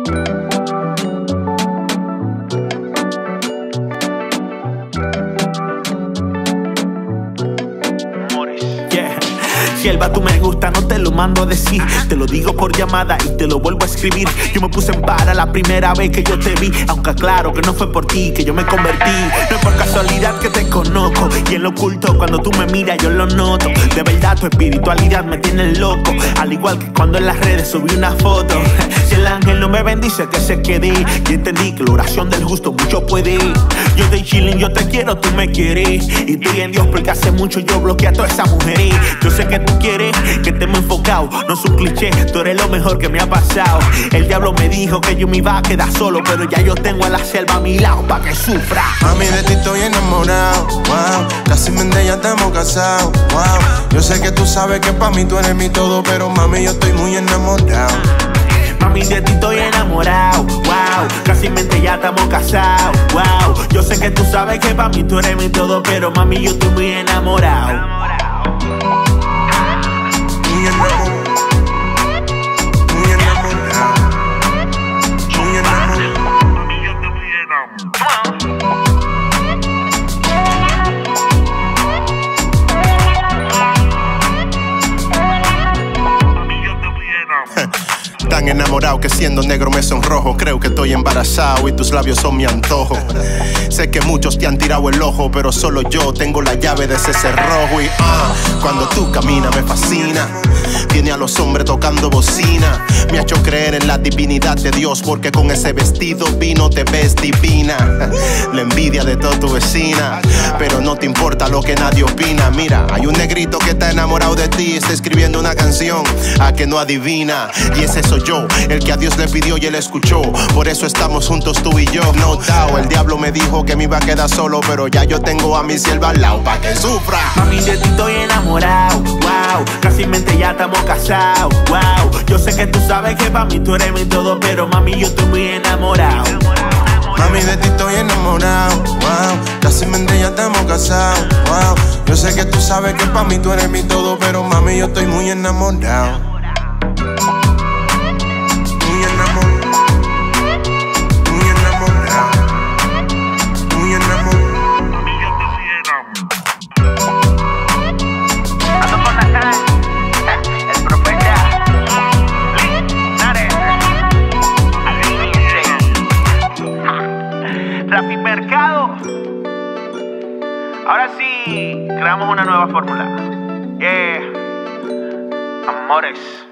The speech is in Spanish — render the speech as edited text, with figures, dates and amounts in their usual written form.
Si el vato me gusta, no te lo mando a decir. Te lo digo por llamada y te lo vuelvo a escribir. Yo me puse en para la primera vez que yo te vi, aunque aclaro que no fue por ti que yo me convertí. No es por casualidad que te conozco, y en lo oculto cuando tú me miras yo lo noto. De verdad tu espiritualidad me tiene loco, al igual que cuando en las redes subí una foto. Si el ángel no me bendice que se quede, y entendí que la oración del justo mucho puede. Yo estoy chilling, yo te quiero, tú me quieres, y estoy en Dios porque hace mucho yo bloqueé a todas esas mujeres. Yo sé que tú quieres que estemos enfocados, no es un cliché, tú eres lo mejor que me ha pasado. El diablo me dijo que yo me iba a quedar solo, pero ya yo tengo a la selva a mi lado pa' que sufra. Mami, de ti estoy enamorado, wow. Casi mente ya estamos casados, wow. Yo sé que tú sabes que pa' mí tú eres mi todo, pero mami, yo estoy muy enamorado. Mami, de ti estoy enamorado, wow. Casi mente ya estamos casados, wow. Yo sé que tú sabes que pa' mí tú eres mi todo, pero mami, yo estoy muy enamorado. Tan enamorado que siendo negro me sonrojo. Creo que estoy embarazado y tus labios son mi antojo. Sé que muchos te han tirado el ojo, pero solo yo tengo la llave de ese cerrojo. Y cuando tú caminas me fascina. Tiene a los hombres tocando bocina. Me ha hecho creer en la divinidad de Dios, porque con ese vestido vino te ves divina. La envidia de toda tu vecina, pero no te importa lo que nadie opina. Mira, hay un negrito que está enamorado de ti, está escribiendo una canción a que no adivina. Y ese soy yo, el que a Dios le pidió y él escuchó. Por eso estamos juntos tú y yo. No doubt, el diablo me dijo que me iba a quedar solo, pero ya yo tengo a mi sierva al lado pa' que sufra. Mami, de ti estoy enamorado, wow. Casi mente ya estamos casados, wow. Yo sé que tú sabes que pa' mí tú eres mi todo, pero mami, yo estoy muy enamorado. Mami, de ti estoy enamorado, wow. Casi mente ya estamos casados, wow. Yo sé que tú sabes que pa' mí tú eres mi todo, pero mami, yo estoy muy enamorado. Mercado. Ahora sí, creamos una nueva fórmula. Amores.